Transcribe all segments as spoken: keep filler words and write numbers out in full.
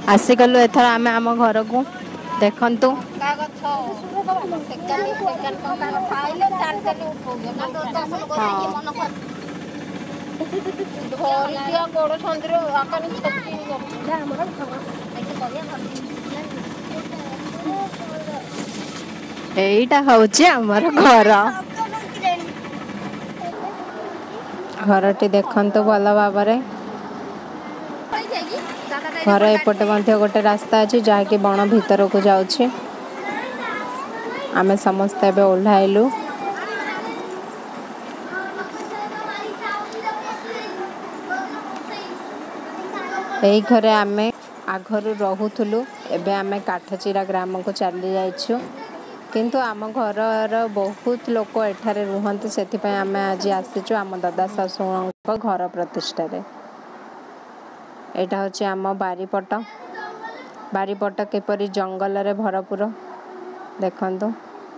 आसीगलु एथर आम आम घर को देखंतु एटा हଉଛି हमर घर घरटी देखंतु भल भाबरे घर एपटे मध्य गोटे रास्ता अच्छी जहाँकि बण भीतर को जाऊँ आम समस्ते एबे ओह्लाइलु यही घरे आम आगरू रोथुलु एबे आम काठचिरा ग्राम को चली जाइछु किंतु आम घर बहुत लोक एठारे रुहंती से आम आज आसीचु आम दादा शाशु घर प्रतिष्ठा रे। एटा होची आम बारीपट बारीपट किपरि जंगल रे भरपूर देखंतु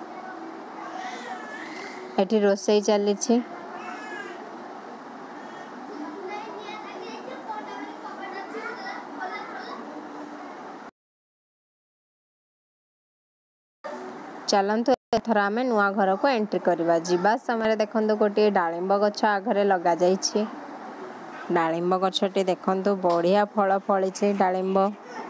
एठी रोसई चली चलतु एथर आम नुआ घर को एंट्री करवा जीवा समय देखंतु गोटे डालिंब गछ आघरे लगा जाइछि डालिंब गछटी देखंतु बढ़िया फल फली डालिंब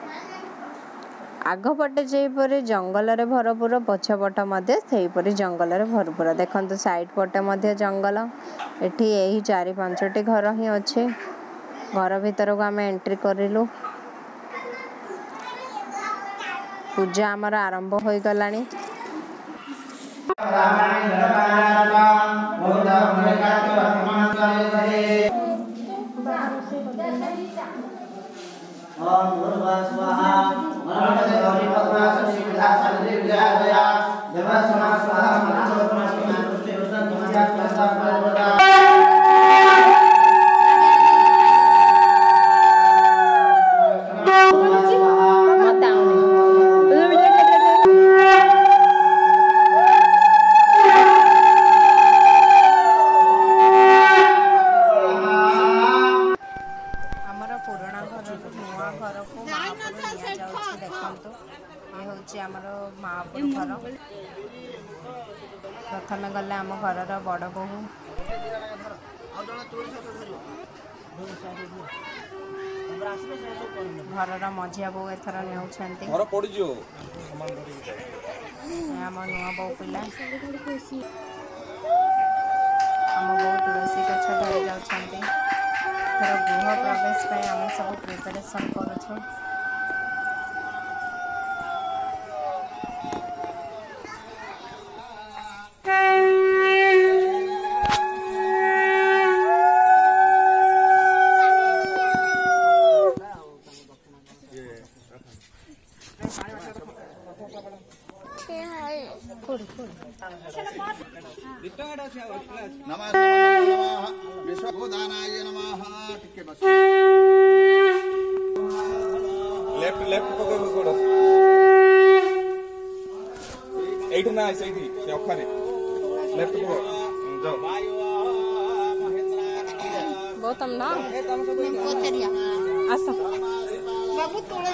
आगपटे जेपरि जंगल रे भरपूर पछपट मध्य सेहीपरि जंगल रे भरपूर देखंतु साइड पटे मध्य जंगल एठी एही चारि पांचटी घर ही अछि घर भीतर को आम एंट्री करिलु पूजा आमर आरंभ होई गलानी प्रथम गले आम घर बड़ बोहू घर मझिया बो एथर नेउछंती आम नुआ बो पिला आम बहुत तुलसी गछ धरी जाउछंती गृह प्रवेश पे आम सब प्रिपरेशन करूछु लेफ्ट लेफ्ट पकड़ गोड़ एठी ना सेठी से अखारे लेफ्ट पकड़ जाओ गौतम ना कोचरिया आसा बाबू तोड़े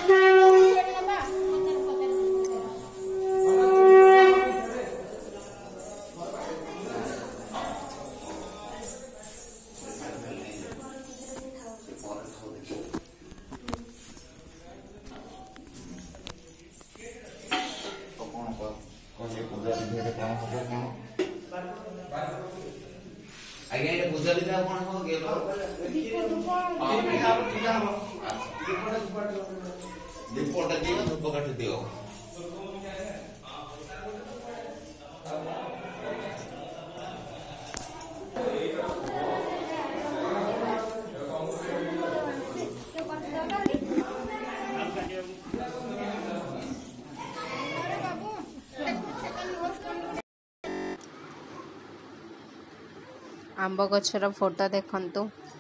आगे ये पूजा भी था कौन हो गया दीपो दीपो दीपो दियो धूप काट दियो आंब गछर फोटो देखंतु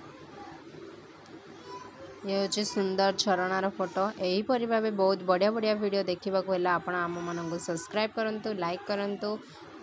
ये हूँ सुंदर झरणार फोटो यहीपरि भाव बहुत बढ़िया बढ़िया वीडियो देखा आपण आम मानक सब्सक्राइब करंतु लाइक करंतु